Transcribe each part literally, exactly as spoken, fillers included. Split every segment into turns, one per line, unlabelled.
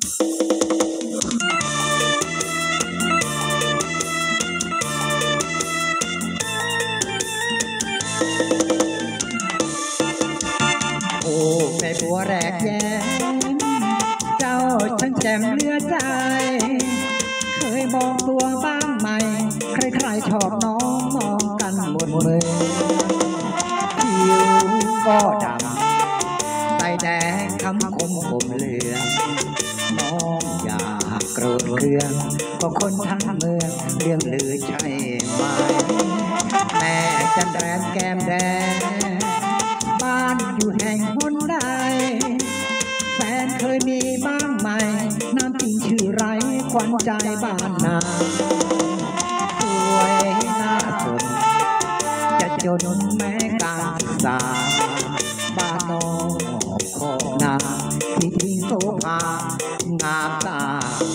โอ้แม่บัวแรกแย้มเจ้าช่างแจ่มเหลือใจเคยมองตัวบ้างไหมใครๆชอบน้องมองกันหมดเลยผิวก็ดำใส่แดงคำคมผมเหลืองน้องอยากโกรธเคืองก็คนทั้งเมืองเรื่องลือใช่ไหมแม่จันแรมแก้มแดงบ้านอยู่แห่งหนใดแฟนเคยมีบ้างไหมน้ำจริงชื่อไรควันใจบ้านนาสวยน่าสนจะจนแม้การศึกษาบ้านนอกขอบนาที่ทิ้งโซภางามตา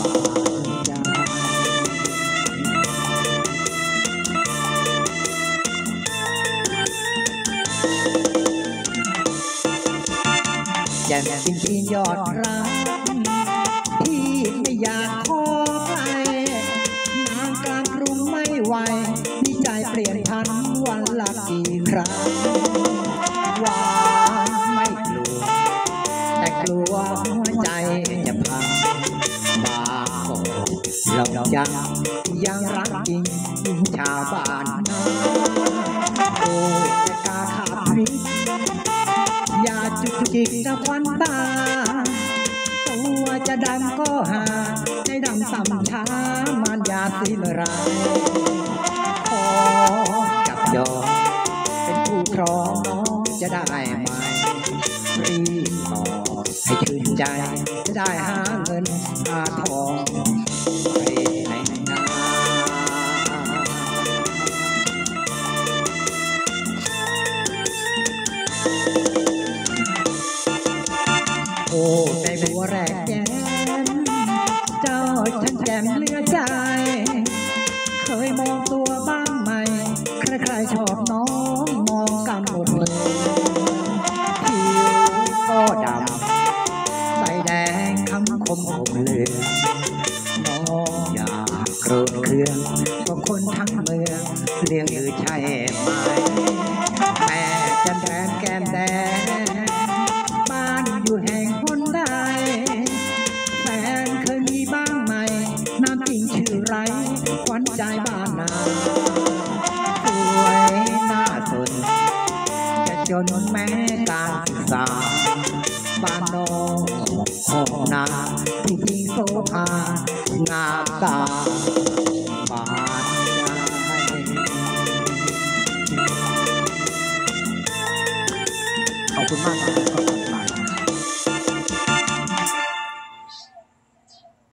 แจ่มจริงที่ยอดรักที่ไม่อยากขอใครนางกลางกรุงไม่ไหวที่ใจเปลี่ยนพันวันละกี่ครั้งหวานไม่กลัวแต่กลัวหัวใจจะพังบาโกเราจังยังรักจริงยิ่งชาวบ้านนาโอ้แต่กาขาดพริกอย่าจุกจิกกับควันตาตัวจะดำก็หาใจดำต่ำช้ามันยาสิลรายขอจับยอเป็นผู้ครองน้องจะได้ไหมรีบบอกให้ชื่นใจจะได้หาเงินหาทองไปในนาโอ้ในบัวแรกแย้มเจ้าช่างแจ่มเหลือใจเคยมองตัวบ้างไหมใครๆชอบน้องมองกันหมดเลยผิวก็ดำใส่แดงคำคมผมเหลืองน้องอยากโกรธเคืองก็คนทั้งเมืองเลี้ยงอือใช่ไหมแม่จันแรมแก้มแดงบ้านอยู่แห่งหนใดแฟนเคยมีบ้างไหมน้ำจริงชื่อไรขวัญใจบ้านนาสวยน่าสนจะจนแม้การศึกษาบ้านนอกของนาที่จริงโซภางามตาบ้านขอบคุณมากครับ